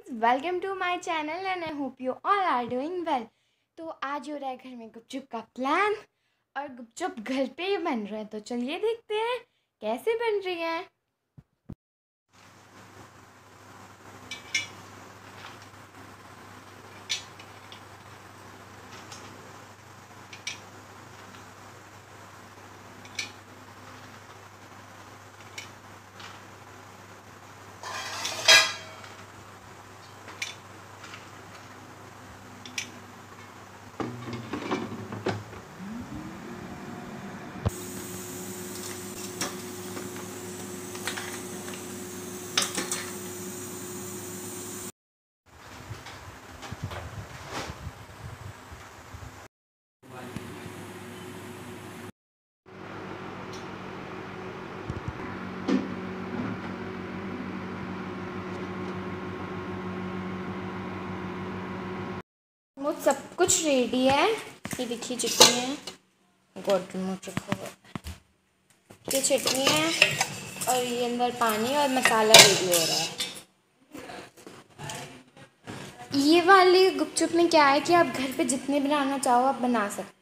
Welcome to my channel and I hope you all are doing well. तो आज हो रहा है घर में गुपचुप का प्लान और गुपचुप घर पे ही बन रहा है। तो चलिए देखते हैं कैसे बन रही है। वो सब कुछ रेडी है। ये देखिए चटनी है, गोलमोच रखा हुआ है, ये चटनी है और ये अंदर पानी और मसाला रेडी हो रहा है। ये वाली गुपचुप में क्या है कि आप घर पे जितने बनाना चाहो आप बना सकते